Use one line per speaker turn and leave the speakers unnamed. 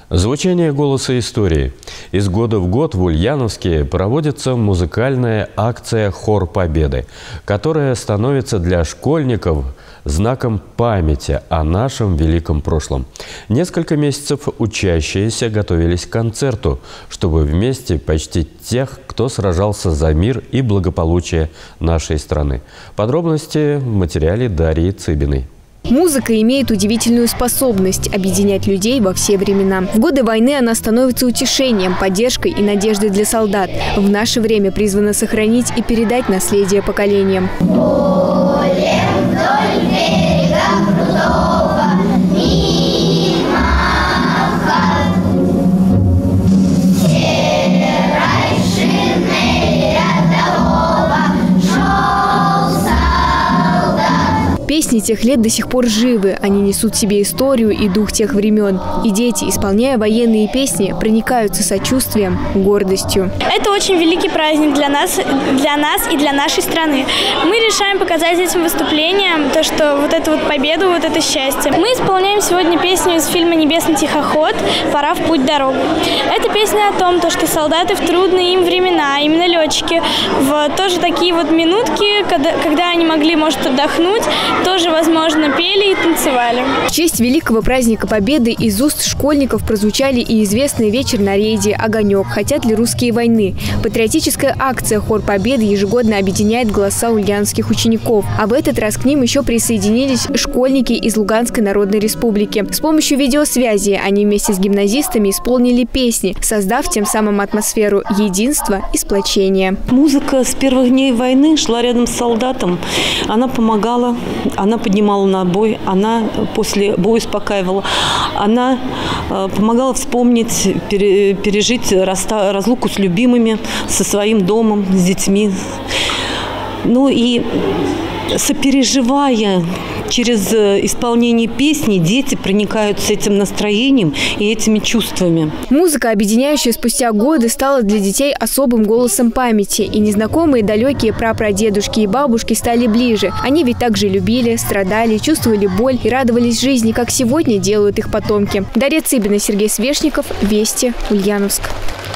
Звучание голоса истории. Из года в год в Ульяновске проводится музыкальная акция «Хор Победы», которая становится для школьников знаком памяти о нашем великом прошлом. Несколько месяцев учащиеся готовились к концерту, чтобы вместе почтить тех, кто сражался за мир и благополучие нашей страны. Подробности в материале Дарьи Цыбиной.
Музыка имеет удивительную способность объединять людей во все времена. В годы войны она становится утешением, поддержкой и надеждой для солдат. В наше время призвана сохранить и передать наследие поколениям. Песни тех лет до сих пор живы. Они несут в себе историю и дух тех времен. И дети, исполняя военные песни, проникаются сочувствием, гордостью.
Это очень великий праздник для нас и для нашей страны. Мы решаем показать этим выступлением то, что вот эту вот победу, вот это счастье. Мы исполняем сегодня песню из фильма «Небесный тихоход. Пора в путь дорогу». Это песня о том, что солдаты в трудные им времена, именно летчики, в тоже такие вот минутки, когда они могли, может, отдохнуть, тоже, возможно, пели и танцевали.
В честь великого праздника Победы из уст школьников прозвучали и известный вечер на рейде «Огонек. Хотят ли русские войны?». Патриотическая акция «Хор Победы» ежегодно объединяет голоса ульяновских учеников. А в этот раз к ним еще присоединились школьники из Луганской Народной Республики. С помощью видеосвязи они вместе с гимназистами исполнили песни, создав тем самым атмосферу единства и сплочения.
Музыка с первых дней войны шла рядом с солдатом. Она помогала. Она поднимала на бой, она после боя успокаивала, она помогала вспомнить, пережить разлуку с любимыми, со своим домом, с детьми. Ну и сопереживая через исполнение песни, дети проникаются этим настроением и этими чувствами.
Музыка, объединяющая спустя годы, стала для детей особым голосом памяти. И незнакомые далекие прапрадедушки и бабушки стали ближе. Они ведь также любили, страдали, чувствовали боль и радовались жизни, как сегодня делают их потомки. Дарья Цыбина, Сергей Свешников, Вести, Ульяновск.